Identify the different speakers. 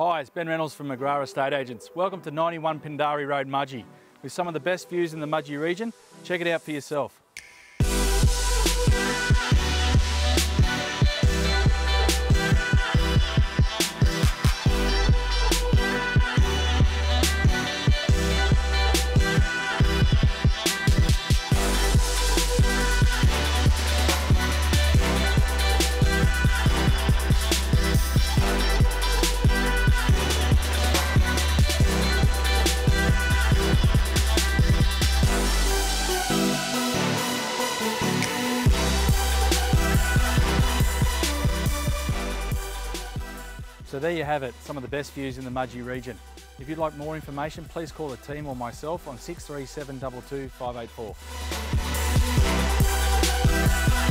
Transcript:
Speaker 1: Hi, it's Ben Reynolds from McGrath Estate Agents. Welcome to 91 Pindari Road, Mudgee, with some of the best views in the Mudgee region. Check it out for yourself. So there you have it, some of the best views in the Mudgee region. If you'd like more information, please call the team or myself on 637 22 584.